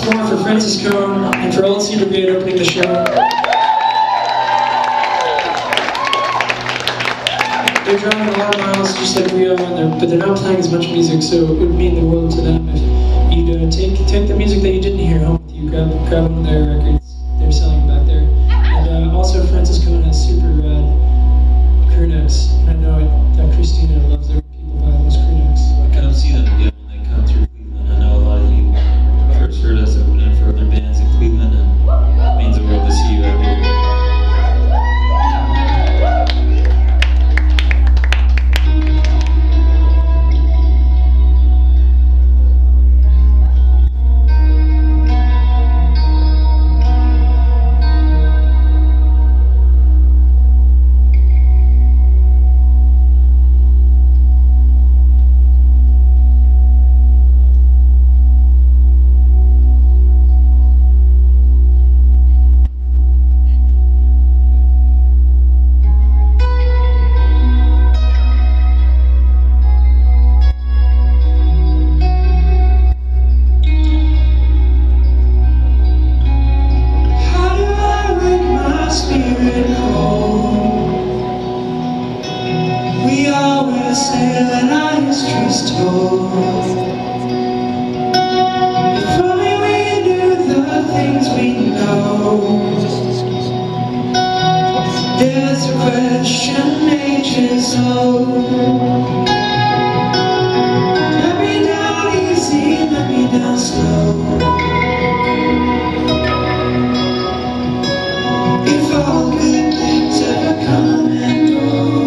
once more for Francis Cone and for Old Sea Brigade opening the show. They're driving a lot of miles just like we are, but they're not playing as much music, so it would mean the world to them if you'd take the music that you didn't hear home with you, grab one of their records. They're selling them back there. And also Francis Cone has super rad crew necks, and I know that Christina loves their people buy those crew necks. Come see them again when they come through Cleveland. I know a lot of you first heard us opening for other bands in Cleveland, and it means the world to see you out here. We always say that I is just told. If only we knew the things we know. There's a question ages old. Let me down easy, let me down slow. If all good things ever come and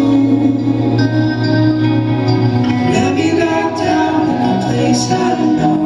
go, let me back down in a place I know.